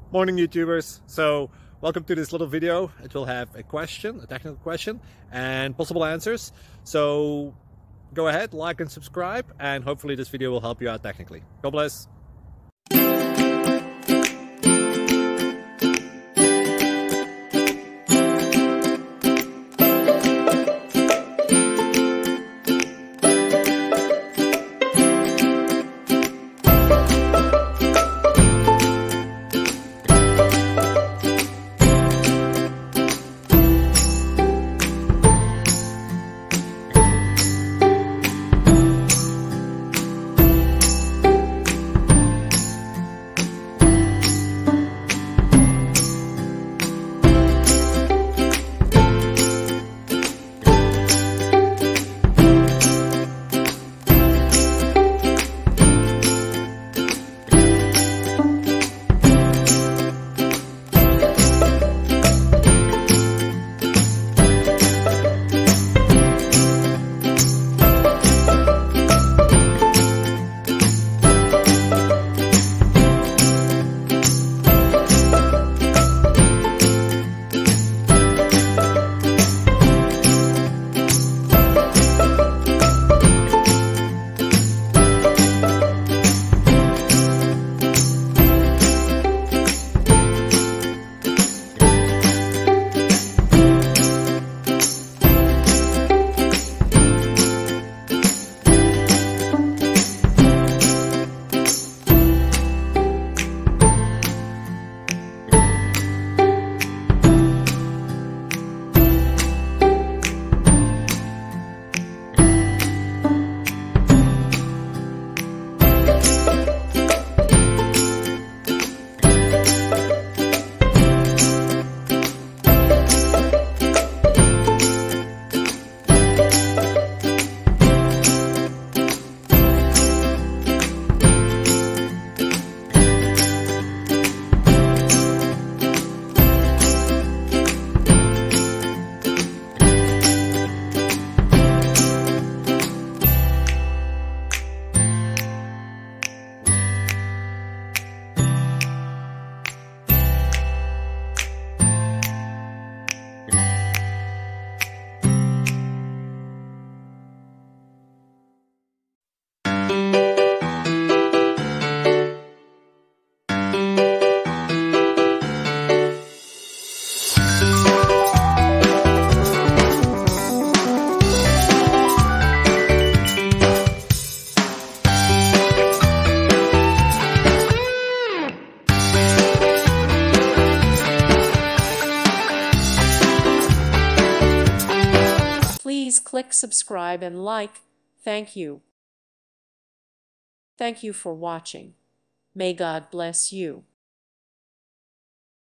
Morning YouTubers. So welcome to this little video. It will have a question, a technical question, and possible answers. So go ahead, like and subscribe, and hopefully this video will help you out technically. God bless. Please click subscribe and like. Thank you. Thank you for watching. May God bless you.